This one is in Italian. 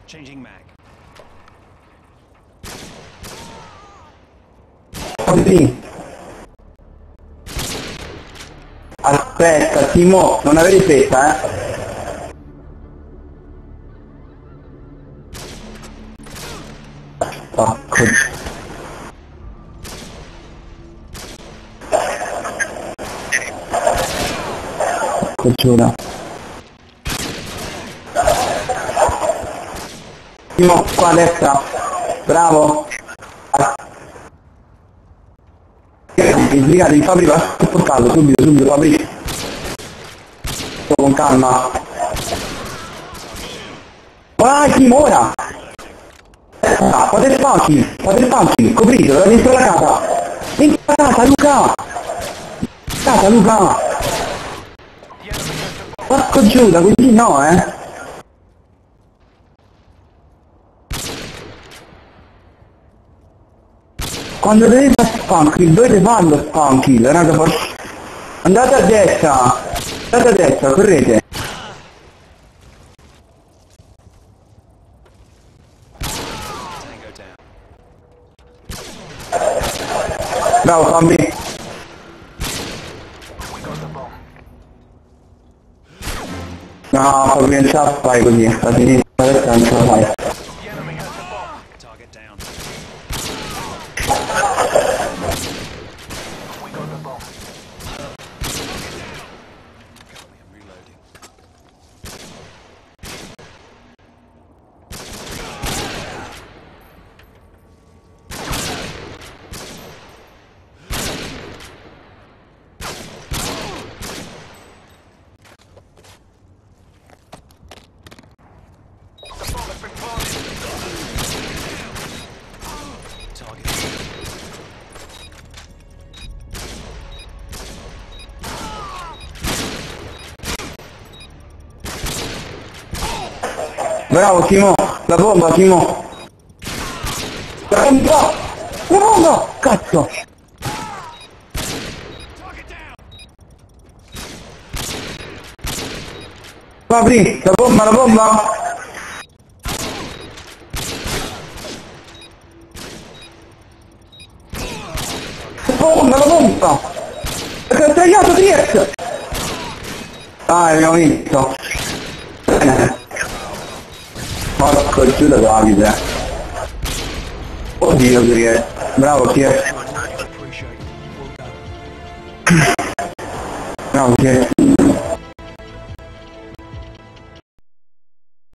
Changing mag. Sì. Aspetta, Timo, non avere fretta, Porco. Giuro. Timo, qua a destra. Bravo. Sbrigate, Fabri va a portarlo, subito, Fabri. Con calma. Vai, Timo, ora! Fate spacchi, copritelo, dentro la casa! Dentro la casa, Luca! Casa, Luca! Porco Giuda, così no, Quando dovete fare spawn dovete farlo spawn kill, raga, andate a destra, correte. Bravo Fabri. No, Fabri non ce la fai così, a sinistra, a destra non ce la fai. Target down. I'm reloading. Target. Bravo Timo, la bomba Timo. La bomba, cazzo. Fabri, la bomba. La bomba. Perché ho tagliato Trieste. Ah, abbiamo vinto. Porco Giuda Davide. Oddio Trieste. Bravo Trieste. Bravo Trieste.